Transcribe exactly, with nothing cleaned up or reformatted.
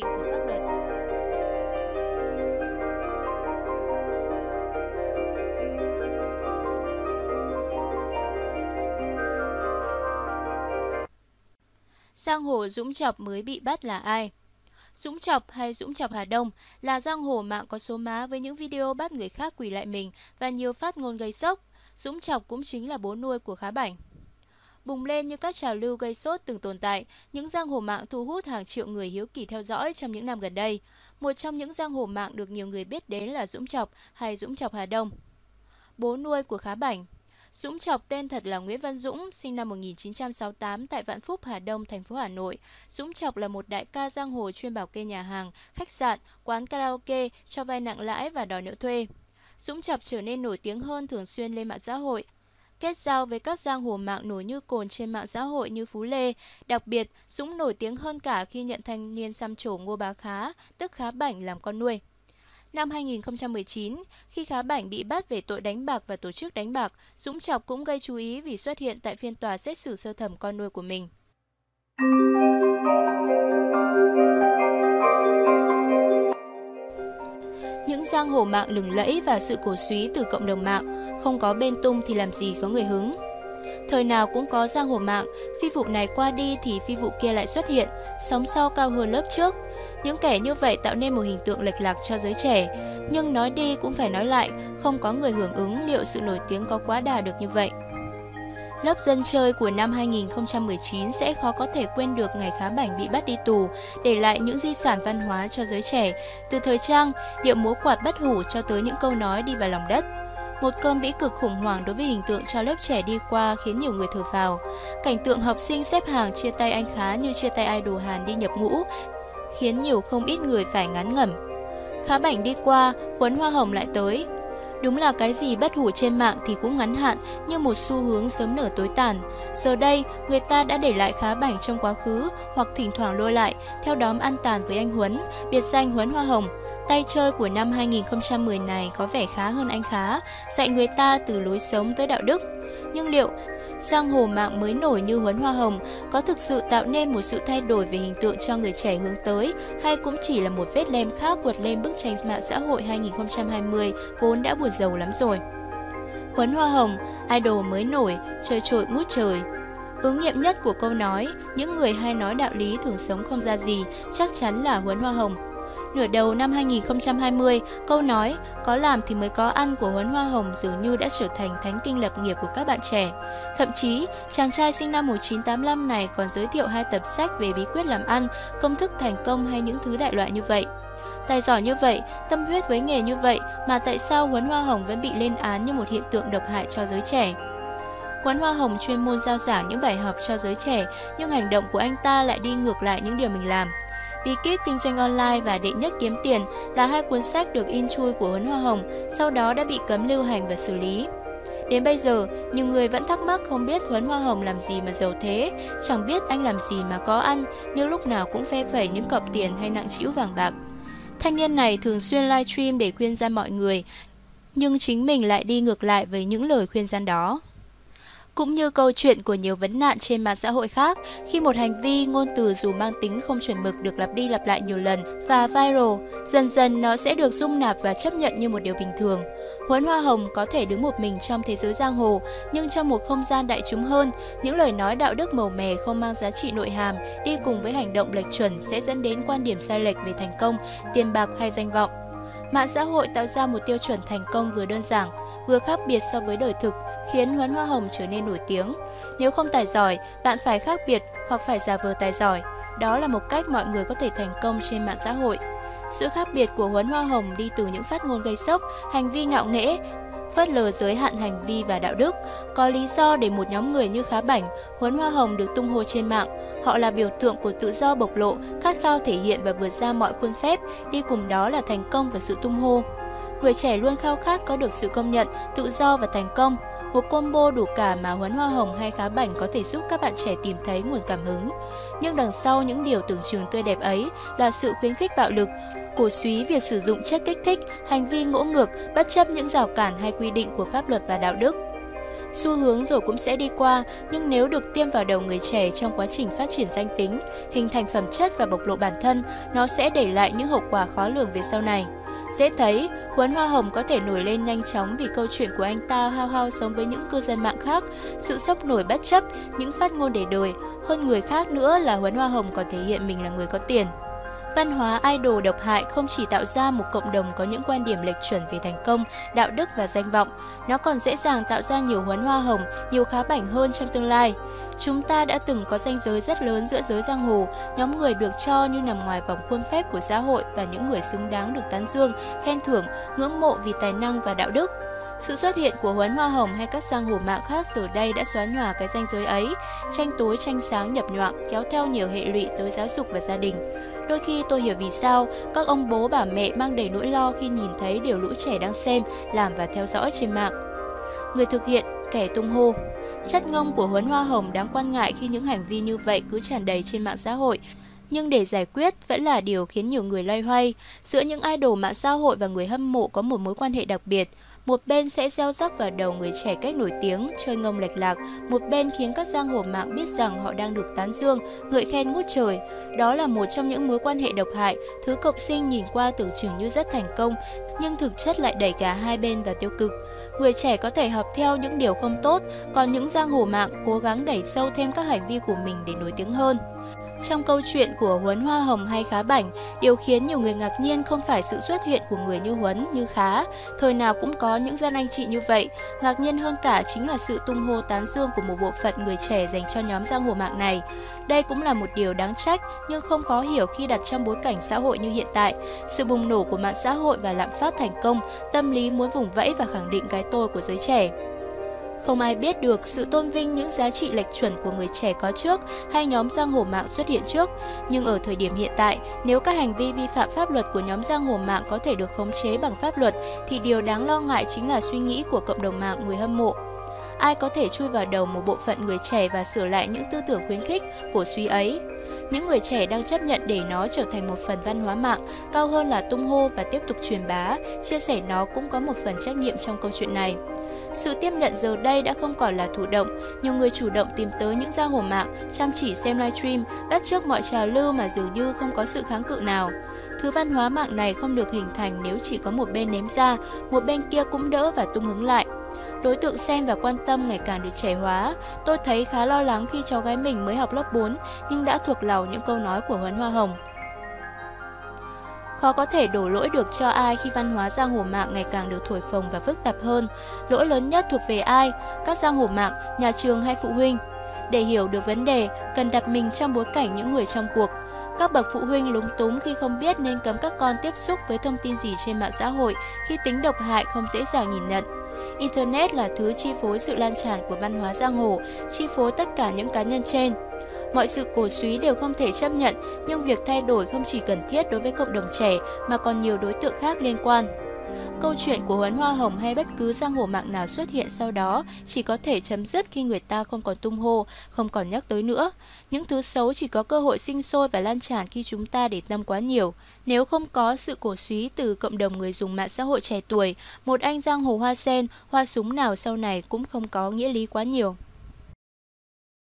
định của pháp luật. Giang hồ Dũng Chọc mới bị bắt là ai? Dũng Chọc hay Dũng Chọc Hà Đông là giang hồ mạng có số má với những video bắt người khác quỳ lại mình và nhiều phát ngôn gây sốc. Dũng Chọc cũng chính là bố nuôi của Khá Bảnh. Bùng lên như các trào lưu gây sốt từng tồn tại, những giang hồ mạng thu hút hàng triệu người hiếu kỳ theo dõi trong những năm gần đây. Một trong những giang hồ mạng được nhiều người biết đến là Dũng Chọc hay Dũng Chọc Hà Đông. Bố nuôi của Khá Bảnh. Dũng Chọc tên thật là Nguyễn Văn Dũng, sinh năm một nghìn chín trăm sáu mươi tám tại Vạn Phúc, Hà Đông, thành phố Hà Nội. Dũng Chọc là một đại ca giang hồ chuyên bảo kê nhà hàng, khách sạn, quán karaoke, cho vay nặng lãi và đòi nợ thuê. Dũng Chọc trở nên nổi tiếng hơn thường xuyên lên mạng xã hội, kết giao với các giang hồ mạng nổi như cồn trên mạng xã hội như Phú Lê. Đặc biệt, Dũng nổi tiếng hơn cả khi nhận thanh niên xăm trổ Ngô Bá Khá, tức Khá Bảnh làm con nuôi. Năm hai nghìn không trăm mười chín, khi Khá Bảnh bị bắt về tội đánh bạc và tổ chức đánh bạc, Dũng Chọc cũng gây chú ý vì xuất hiện tại phiên tòa xét xử sơ thẩm con nuôi của mình. Những giang hồ mạng lừng lẫy và sự cổ súy từ cộng đồng mạng, không có bên tung thì làm gì có người hứng. Thời nào cũng có giang hồ mạng, phi vụ này qua đi thì phi vụ kia lại xuất hiện, sóng sau cao hơn lớp trước. Những kẻ như vậy tạo nên một hình tượng lệch lạc cho giới trẻ, nhưng nói đi cũng phải nói lại, không có người hưởng ứng liệu sự nổi tiếng có quá đà được như vậy. Lớp dân chơi của năm hai nghìn không trăm mười chín sẽ khó có thể quên được ngày Khá Bảnh bị bắt đi tù, để lại những di sản văn hóa cho giới trẻ, từ thời trang, điệu múa quạt bất hủ cho tới những câu nói đi vào lòng đất. Một cơn bĩ cực khủng hoảng đối với hình tượng cho lớp trẻ đi qua khiến nhiều người thở phào. Cảnh tượng học sinh xếp hàng chia tay anh Khá như chia tay idol Hàn đi nhập ngũ, khiến nhiều không ít người phải ngán ngẩm. Khá Bảnh đi qua, Huấn Hoa Hồng lại tới. Đúng là cái gì bất hủ trên mạng thì cũng ngắn hạn, như một xu hướng sớm nở tối tàn. Giờ đây, người ta đã để lại Khá Bảnh trong quá khứ, hoặc thỉnh thoảng lôi lại, theo đóm ăn tàn với anh Huấn, biệt danh Huấn Hoa Hồng. Tay chơi của năm hai nghìn không trăm mười này có vẻ khá hơn anh Khá, dạy người ta từ lối sống tới đạo đức. Nhưng liệu giang hồ mạng mới nổi như Huấn Hoa Hồng có thực sự tạo nên một sự thay đổi về hình tượng cho người trẻ hướng tới, hay cũng chỉ là một vết lem khác quật lên bức tranh mạng xã hội hai nghìn không trăm hai mươi vốn đã buồn rầu lắm rồi? Huấn Hoa Hồng, idol mới nổi, chơi trội ngút trời. Ứng nghiệm nhất của câu nói, những người hay nói đạo lý thường sống không ra gì, chắc chắn là Huấn Hoa Hồng. Nửa đầu năm hai nghìn không trăm hai mươi, câu nói có làm thì mới có ăn của Huấn Hoa Hồng dường như đã trở thành thánh kinh lập nghiệp của các bạn trẻ. Thậm chí, chàng trai sinh năm một nghìn chín trăm tám mươi lăm này còn giới thiệu hai tập sách về bí quyết làm ăn, công thức thành công hay những thứ đại loại như vậy. Tài giỏi như vậy, tâm huyết với nghề như vậy mà tại sao Huấn Hoa Hồng vẫn bị lên án như một hiện tượng độc hại cho giới trẻ? Huấn Hoa Hồng chuyên môn rao giảng những bài học cho giới trẻ, nhưng hành động của anh ta lại đi ngược lại những điều mình làm. Bí kíp kinh doanh online và Đệ nhất kiếm tiền là hai cuốn sách được in chui của Huấn Hoa Hồng, sau đó đã bị cấm lưu hành và xử lý. Đến bây giờ, nhiều người vẫn thắc mắc không biết Huấn Hoa Hồng làm gì mà giàu thế, chẳng biết anh làm gì mà có ăn, nhưng lúc nào cũng phe phẩy những cọc tiền hay nặng trĩu vàng bạc. Thanh niên này thường xuyên livestream để khuyên gian mọi người, nhưng chính mình lại đi ngược lại với những lời khuyên gian đó. Cũng như câu chuyện của nhiều vấn nạn trên mạng xã hội khác, khi một hành vi, ngôn từ dù mang tính không chuẩn mực được lặp đi lặp lại nhiều lần và viral, dần dần nó sẽ được dung nạp và chấp nhận như một điều bình thường. Huấn Hoa Hồng có thể đứng một mình trong thế giới giang hồ, nhưng trong một không gian đại chúng hơn, những lời nói đạo đức màu mè không mang giá trị nội hàm đi cùng với hành động lệch chuẩn sẽ dẫn đến quan điểm sai lệch về thành công, tiền bạc hay danh vọng. Mạng xã hội tạo ra một tiêu chuẩn thành công vừa đơn giản, vừa khác biệt so với đời thực, khiến Huấn Hoa Hồng trở nên nổi tiếng. Nếu không tài giỏi, bạn phải khác biệt hoặc phải giả vờ tài giỏi. Đó là một cách mọi người có thể thành công trên mạng xã hội. Sự khác biệt của Huấn Hoa Hồng đi từ những phát ngôn gây sốc, hành vi ngạo nghễ, phớt lờ giới hạn hành vi và đạo đức. Có lý do để một nhóm người như Khá Bảnh, Huấn Hoa Hồng được tung hô trên mạng. Họ là biểu tượng của tự do bộc lộ, khát khao thể hiện và vượt ra mọi khuôn phép, đi cùng đó là thành công và sự tung hô. Người trẻ luôn khao khát có được sự công nhận, tự do và thành công. Một combo đủ cả mà Huấn Hoa Hồng hay Khá Bảnh có thể giúp các bạn trẻ tìm thấy nguồn cảm hứng. Nhưng đằng sau những điều tưởng chừng tươi đẹp ấy là sự khuyến khích bạo lực, cổ súy việc sử dụng chất kích thích, hành vi ngỗ ngược, bất chấp những rào cản hay quy định của pháp luật và đạo đức. Xu hướng rồi cũng sẽ đi qua, nhưng nếu được tiêm vào đầu người trẻ trong quá trình phát triển danh tính, hình thành phẩm chất và bộc lộ bản thân, nó sẽ để lại những hậu quả khó lường về sau này. Dễ thấy, Huấn Hoa Hồng có thể nổi lên nhanh chóng vì câu chuyện của anh ta hao hao sống với những cư dân mạng khác, sự sốc nổi bất chấp, những phát ngôn để đời. Hơn người khác nữa là Huấn Hoa Hồng còn thể hiện mình là người có tiền. Văn hóa idol độc hại không chỉ tạo ra một cộng đồng có những quan điểm lệch chuẩn về thành công, đạo đức và danh vọng, nó còn dễ dàng tạo ra nhiều Huấn Hoa Hồng, nhiều khá bảnh hơn trong tương lai. Chúng ta đã từng có ranh giới rất lớn giữa giới giang hồ, nhóm người được cho như nằm ngoài vòng khuôn phép của xã hội và những người xứng đáng được tán dương, khen thưởng, ngưỡng mộ vì tài năng và đạo đức. Sự xuất hiện của Huấn Hoa Hồng hay các giang hồ mạng khác giờ đây đã xóa nhòa cái ranh giới ấy, tranh tối tranh sáng nhập nhoạng, kéo theo nhiều hệ lụy tới giáo dục và gia đình. Đôi khi tôi hiểu vì sao các ông bố bà mẹ mang đầy nỗi lo khi nhìn thấy điều lũ trẻ đang xem, làm và theo dõi trên mạng. Người thực hiện, kẻ tung hô. Chất ngông của Huấn Hoa Hồng đáng quan ngại khi những hành vi như vậy cứ tràn đầy trên mạng xã hội. Nhưng để giải quyết vẫn là điều khiến nhiều người loay hoay. Giữa những idol mạng xã hội và người hâm mộ có một mối quan hệ đặc biệt. Một bên sẽ gieo rắc vào đầu người trẻ cách nổi tiếng, chơi ngông lệch lạc. Một bên khiến các giang hồ mạng biết rằng họ đang được tán dương, ngợi khen ngút trời. Đó là một trong những mối quan hệ độc hại, thứ cộng sinh nhìn qua tưởng chừng như rất thành công, nhưng thực chất lại đẩy cả hai bên vào tiêu cực. Người trẻ có thể học theo những điều không tốt, còn những giang hồ mạng cố gắng đẩy sâu thêm các hành vi của mình để nổi tiếng hơn. Trong câu chuyện của Huấn Hoa Hồng hay Khá Bảnh, điều khiến nhiều người ngạc nhiên không phải sự xuất hiện của người như Huấn, như Khá. Thời nào cũng có những dân anh chị như vậy. Ngạc nhiên hơn cả chính là sự tung hô tán dương của một bộ phận người trẻ dành cho nhóm giang hồ mạng này. Đây cũng là một điều đáng trách nhưng không khó hiểu khi đặt trong bối cảnh xã hội như hiện tại. Sự bùng nổ của mạng xã hội và lạm phát thành công, tâm lý muốn vùng vẫy và khẳng định cái tôi của giới trẻ. Không ai biết được sự tôn vinh những giá trị lệch chuẩn của người trẻ có trước hay nhóm giang hồ mạng xuất hiện trước. Nhưng ở thời điểm hiện tại, nếu các hành vi vi phạm pháp luật của nhóm giang hồ mạng có thể được khống chế bằng pháp luật, thì điều đáng lo ngại chính là suy nghĩ của cộng đồng mạng người hâm mộ. Ai có thể chui vào đầu một bộ phận người trẻ và sửa lại những tư tưởng khuyến khích, cổ suý ấy? Những người trẻ đang chấp nhận để nó trở thành một phần văn hóa mạng, cao hơn là tung hô và tiếp tục truyền bá, chia sẻ nó cũng có một phần trách nhiệm trong câu chuyện này. Sự tiếp nhận giờ đây đã không còn là thụ động, nhiều người chủ động tìm tới những giang hồ mạng, chăm chỉ xem livestream, bắt chước mọi trào lưu mà dường như không có sự kháng cự nào. Thứ văn hóa mạng này không được hình thành nếu chỉ có một bên ném ra, một bên kia cũng đỡ và tung hứng lại. Đối tượng xem và quan tâm ngày càng được trẻ hóa. Tôi thấy khá lo lắng khi cháu gái mình mới học lớp bốn nhưng đã thuộc lòng những câu nói của Huấn Hoa Hồng. Khó có thể đổ lỗi được cho ai khi văn hóa giang hồ mạng ngày càng được thổi phồng và phức tạp hơn. Lỗi lớn nhất thuộc về ai? Các giang hồ mạng, nhà trường hay phụ huynh? Để hiểu được vấn đề, cần đặt mình trong bối cảnh những người trong cuộc. Các bậc phụ huynh lúng túng khi không biết nên cấm các con tiếp xúc với thông tin gì trên mạng xã hội khi tính độc hại không dễ dàng nhìn nhận. Internet là thứ chi phối sự lan tràn của văn hóa giang hồ, chi phối tất cả những cá nhân trên. Mọi sự cổ súy đều không thể chấp nhận, nhưng việc thay đổi không chỉ cần thiết đối với cộng đồng trẻ mà còn nhiều đối tượng khác liên quan. Câu chuyện của Huấn Hoa Hồng hay bất cứ giang hồ mạng nào xuất hiện sau đó chỉ có thể chấm dứt khi người ta không còn tung hô, không còn nhắc tới nữa. Những thứ xấu chỉ có cơ hội sinh sôi và lan tràn khi chúng ta để tâm quá nhiều. Nếu không có sự cổ súy từ cộng đồng người dùng mạng xã hội trẻ tuổi, một anh giang hồ hoa sen, hoa súng nào sau này cũng không có nghĩa lý quá nhiều.